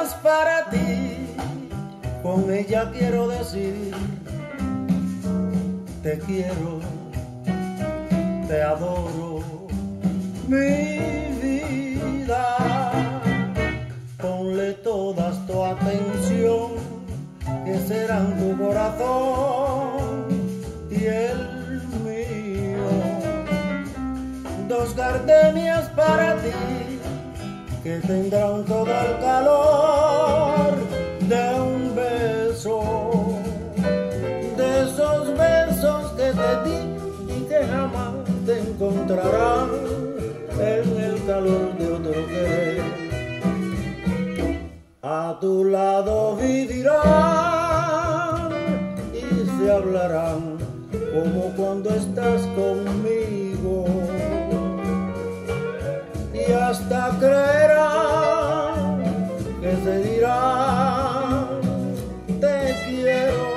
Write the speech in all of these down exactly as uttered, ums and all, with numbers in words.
gardenias para ti, con ella quiero decir te quiero, te adoro, mi vida. Ponle todas tu atención, que serán tu corazón y el mío. Dos gardenias para ti, que tendrán todo el calor de un beso, de esos besos que te di y que jamás te encontrarán en el calor de otro querer. A tu lado vivirán y se hablarán como cuando estás conmigo, y hasta creerán que se dirán te quiero.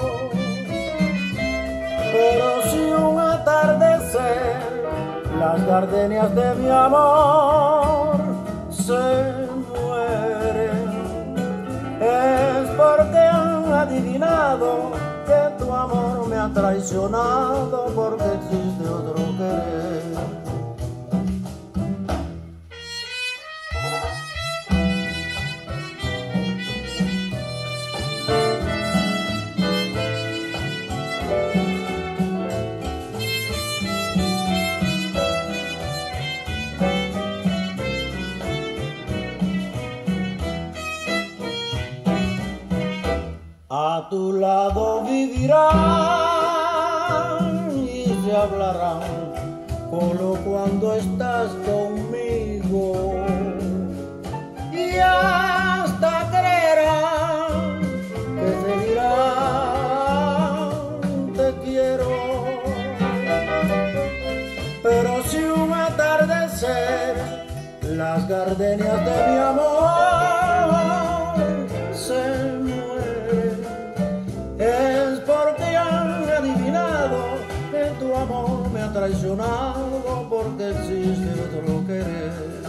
Pero si un atardecer las gardenias de mi amor se mueren, es porque han adivinado que tu amor me ha traicionado, porque existe otro querer. A tu lado vivirán y se hablarán como cuando estás conmigo, y hasta creerán que se dirán te quiero. Pero si un atardecer las gardenias de mi amor se es porque han adivinado que tu amor me ha traicionado, porque existe otro querer.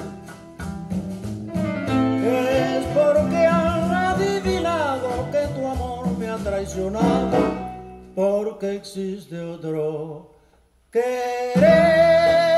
Es porque han adivinado que tu amor me ha traicionado, porque existe otro querer.